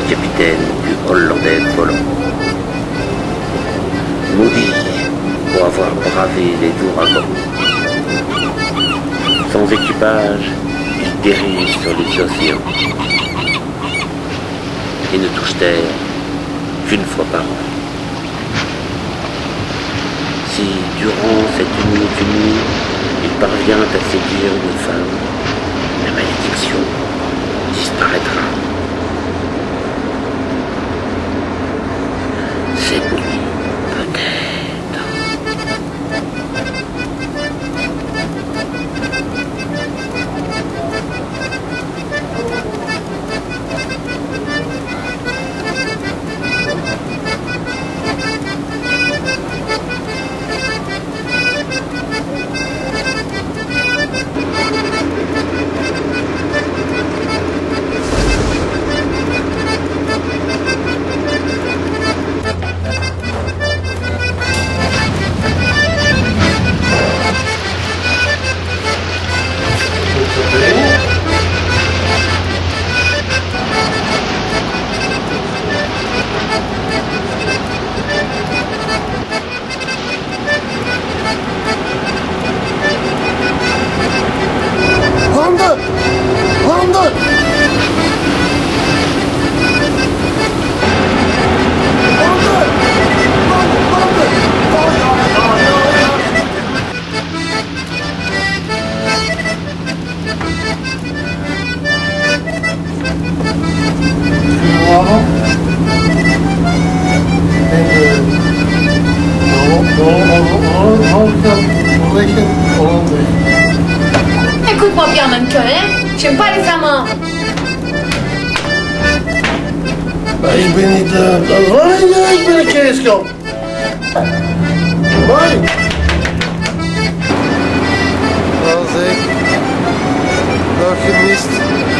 capitaine du Hollandais Polo. Maudit pour avoir bravé les ouragans. Sans équipage, il dérive sur les océans et ne touche terre qu'une fois par an. Si, durant cette unique nuit, il parvient à séduire une femme, la malédiction disparaîtra. Cette nuit, peut-être. Écoute-moi bien, Mannequin, hein? J'aime pas les flamands. Ik ben niet ik ben een keeskop. Mooi. Wel zeg. Nog gemist.